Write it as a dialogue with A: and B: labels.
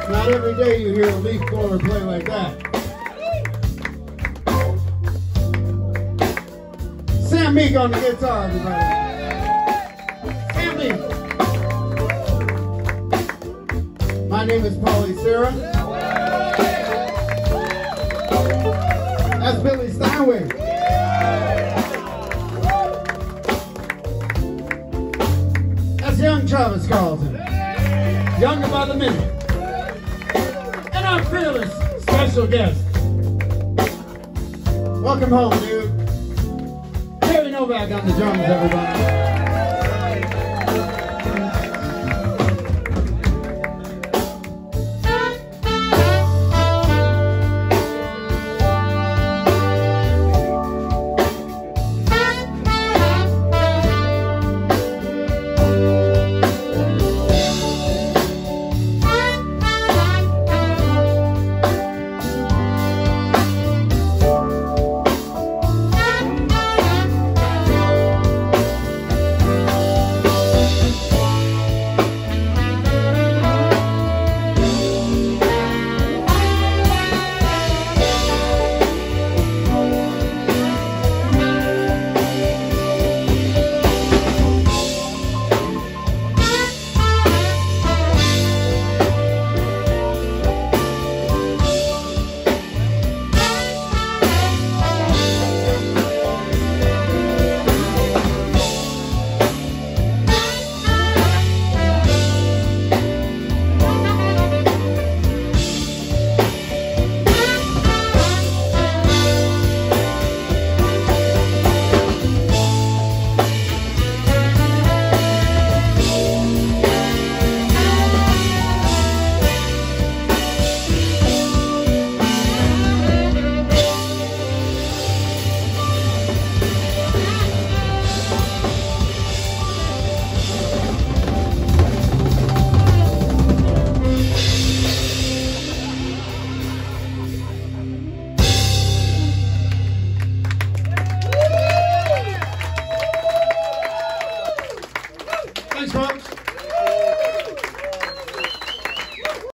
A: Not every day you hear a leaf blower play like that. Sam Meek on the guitar, everybody. Sam Meek. My name is Paulie Cerra. That's Billy Steinway. That's young Travis Carlton. Younger by the minute. And our fearless special guest. Welcome home, dude. Novak on the drums, everybody.